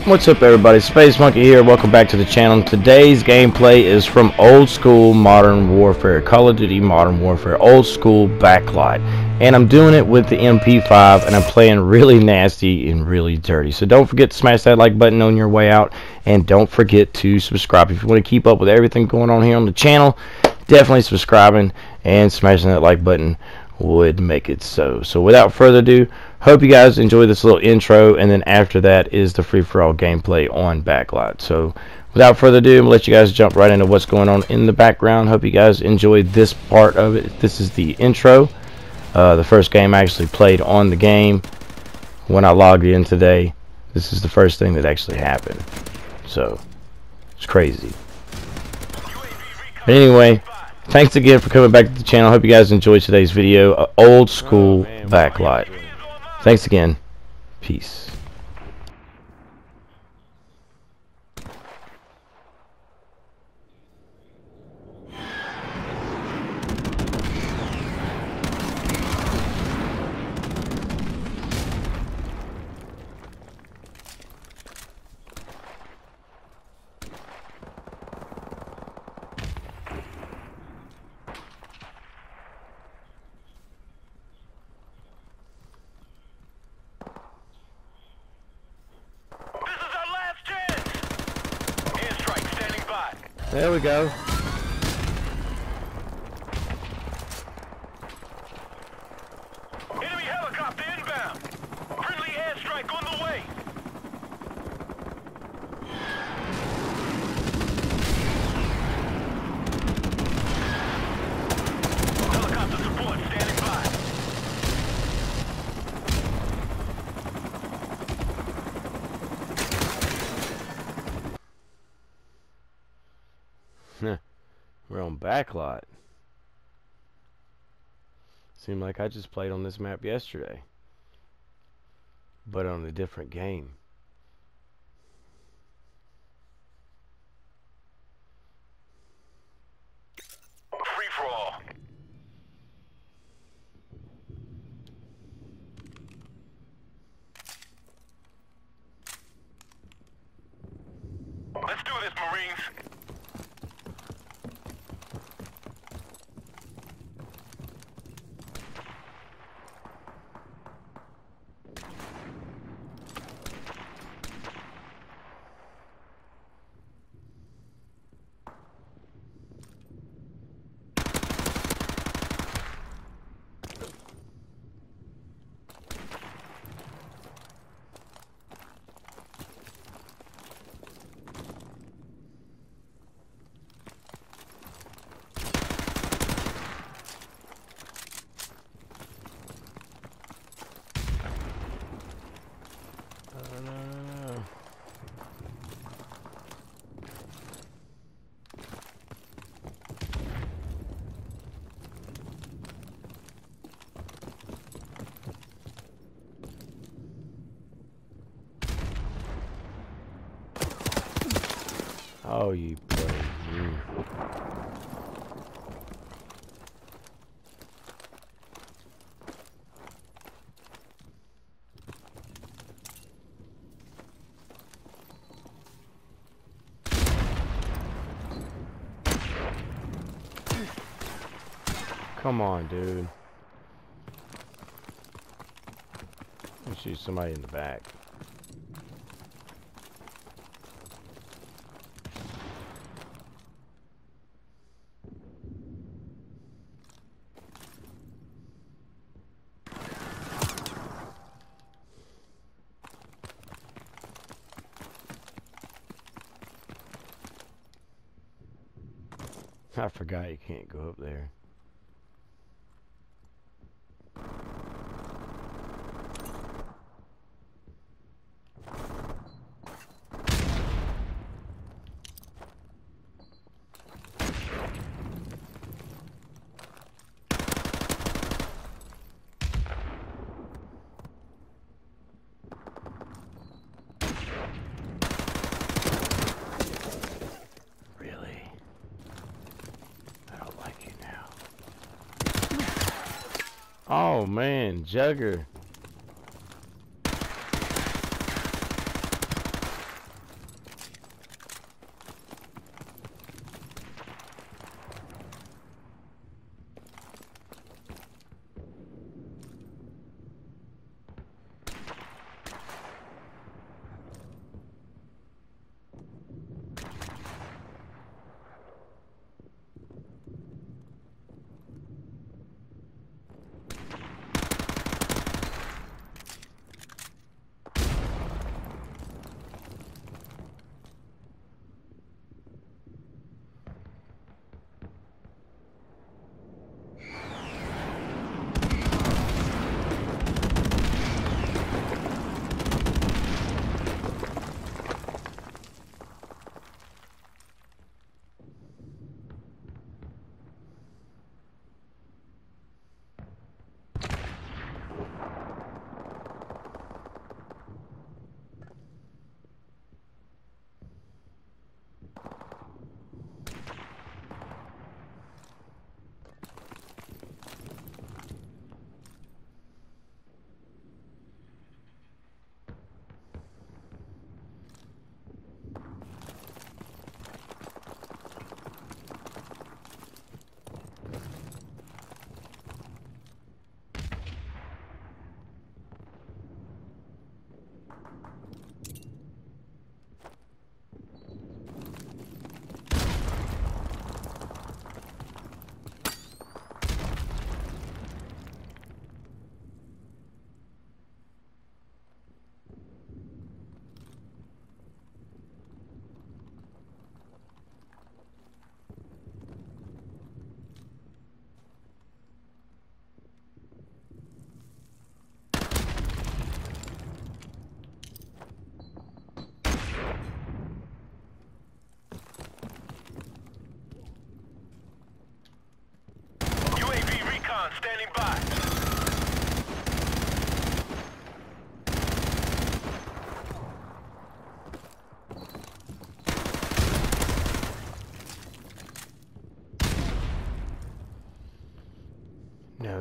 What's up, everybody? Space Monkey here. Welcome back to the channel. Today's gameplay is from Old School Modern Warfare, Call of Duty Modern Warfare, Old School Backlight, and I'm doing it with the MP5, and I'm playing really nasty and really dirty. So don't forget to smash that like button on your way out, and don't forget to subscribe if you want to keep up with everything going on here on the channel. Definitely subscribing and smashing that like button would make it so. So without further ado, hope you guys enjoy this little intro, and then after that is the free-for-all gameplay on Backlight. So without further ado, I'm going to let you guys jump right into what's going on in the background. Hope you guys enjoyed this part of it. This is the intro. The first game I actually played on the game when I logged in today. This is the first thing that actually happened. So it's crazy. But anyway, thanks again for coming back to the channel. Hope you guys enjoyed today's video. Old School Backlight. Thanks again. Peace. There we go. Enemy helicopter inbound. Friendly airstrike on the way. Helicopter support standing by. We're on Backlight. Seemed like I just played on this map yesterday, but on a different game. Free for all. Let's do this, Marines. No. Oh, you play. Come on, dude. Let's shoot somebody in the back. I forgot you can't go up there. Oh man, Jugger.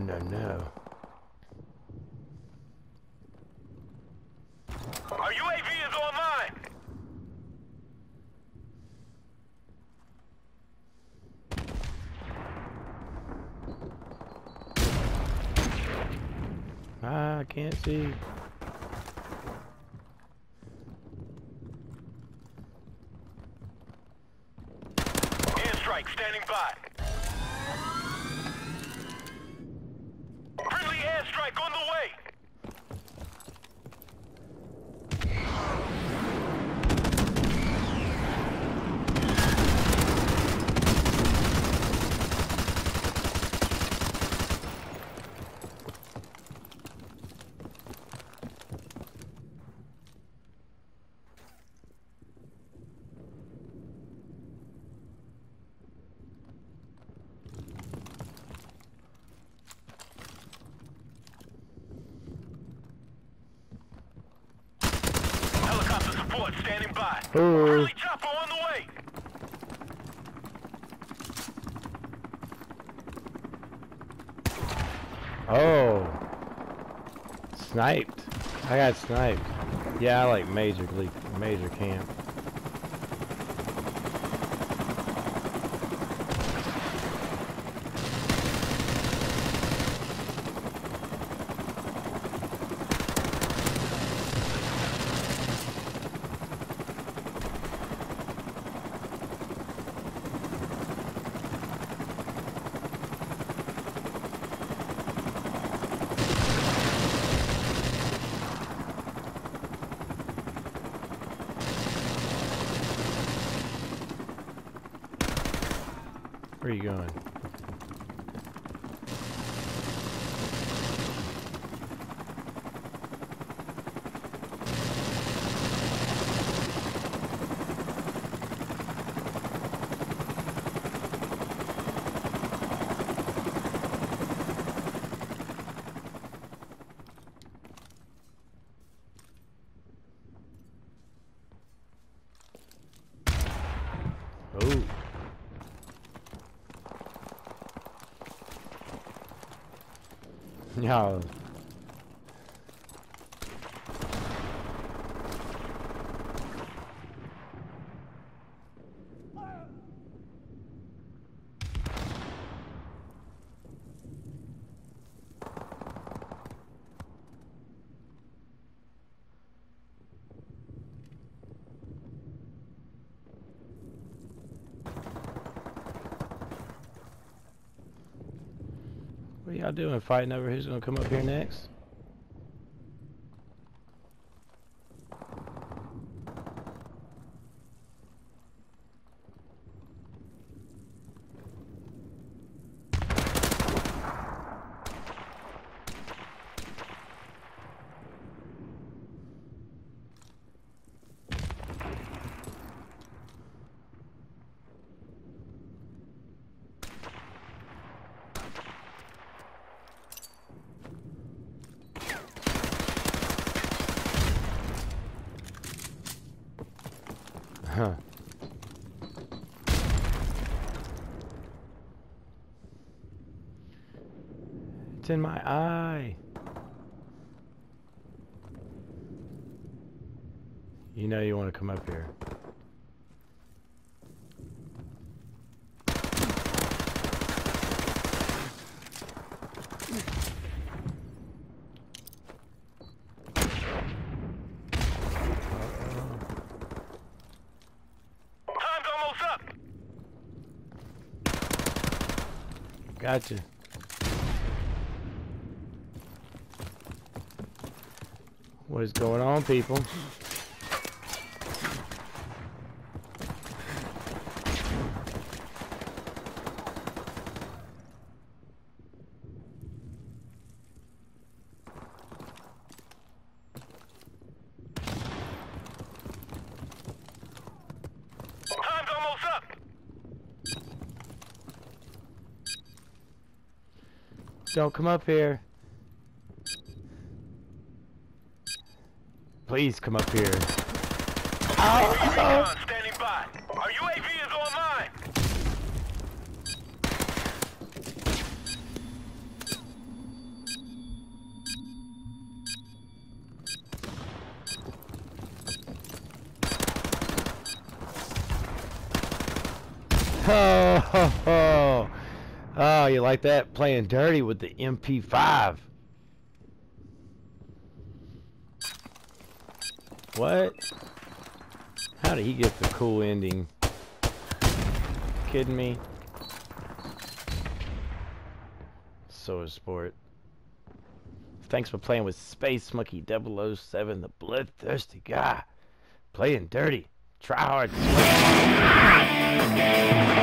no. Our UAV is online. I can't see. Airstrike standing by. Friendly airstrike on the way. Helicopter support standing by. Ooh. Friendly chopper on the way. Oh. Sniped. I got sniped. Yeah, I like major camp. Where are you going? Oh. Yeah. What y'all doing? Fighting over who's gonna come up here next? Huh. It's in my eye. You know you want to come up here. Time's almost up. Gotcha. What is going on, people? Time's almost up. Don't come up here. Please come up here. UAV recon standing by. Our UAV is online. Oh, you like that? Playing dirty with the MP5. What? How did he get the cool ending? Kidding me? So is sport. Thanks for playing with Space Monkey 007, the bloodthirsty guy. Playing dirty. Try hard.